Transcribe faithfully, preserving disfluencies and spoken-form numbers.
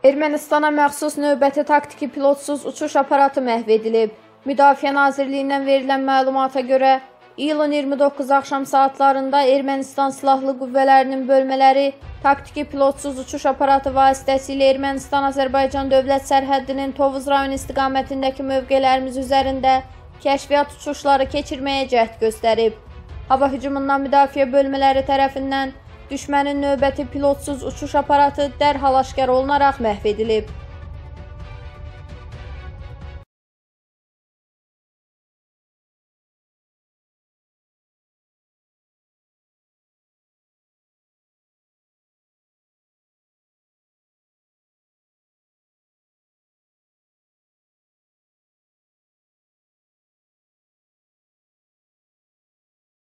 Ermənistana məxsus növbəti taktiki pilotsuz uçuş aparatı məhv edilib. Müdafiə Nazirliyindən verilən məlumata görə, iyulun iyirmi doqquzu axşam saatlarında Ermənistan Silahlı Qüvvələrinin bölmələri taktiki pilotsuz uçuş aparatı vasitəsilə Ermənistan-Azərbaycan dövlət sərhəddinin Tovuz rayon istiqamətindəki mövqelərimiz üzərində kəşfiyyat uçuşları keçirməyə cəhd göstərib. Hava hücumundan müdafiə bölmələri tərəfindən düşmənin növbəti pilotsuz uçuş aparatı dərhal aşkar olunaraq məhv edilib.